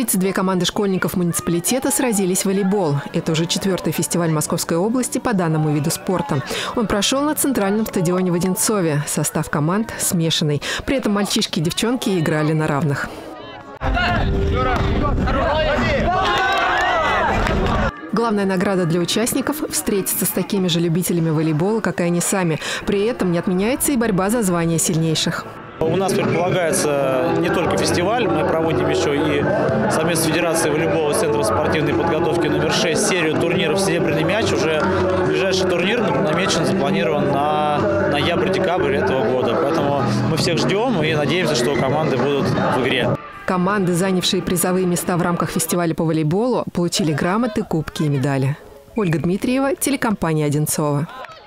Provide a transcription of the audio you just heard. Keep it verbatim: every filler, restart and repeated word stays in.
тридцать две команды школьников муниципалитета сразились в волейбол. Это уже четвертый фестиваль Московской области по данному виду спорта. Он прошел на центральном стадионе в Одинцове. Состав команд смешанный. При этом мальчишки и девчонки играли на равных. Главная награда для участников – встретиться с такими же любителями волейбола, как и они сами. При этом не отменяется и борьба за звание сильнейших. У нас предполагается не только фестиваль, мы проводим еще и совместно с Федерацией волейбола Центром спортивной подготовки номер шесть серию турниров «Серебряный мяч». Уже ближайший турнир намечен, запланирован на ноябрь-декабрь этого года. Поэтому мы всех ждем и надеемся, что команды будут в игре. Команды, занявшие призовые места в рамках фестиваля по волейболу, получили грамоты, кубки и медали. Ольга Дмитриева, телекомпания «Одинцова».